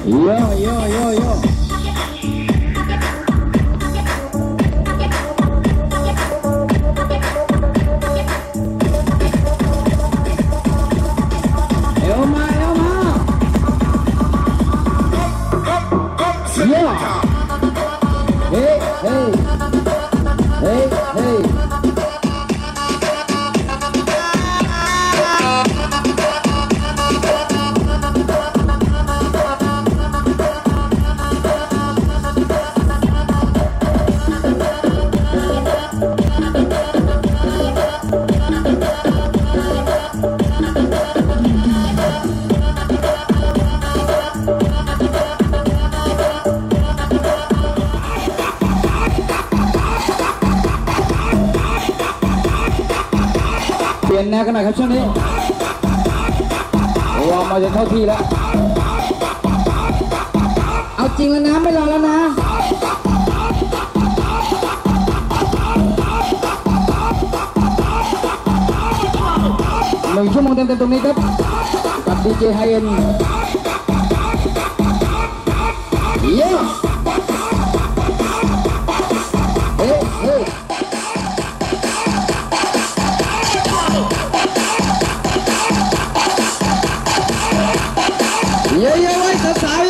โยโยโยโยเอวมาเอวมาโยเฮ้เฮ้เฮ้เฮ้เปลี่ยนแนวกันหน่อยครับช่วงนี้วอร์มมาจนเข้าที่แล้วเอาจริงแล้วนะไม่รอแล้วนะ1 ชั่วโมงเต็มๆตรงนี้ครับกับดีเจไฮเอ็นเย้เฮ้เฮ้เย้เย้ไว้สาว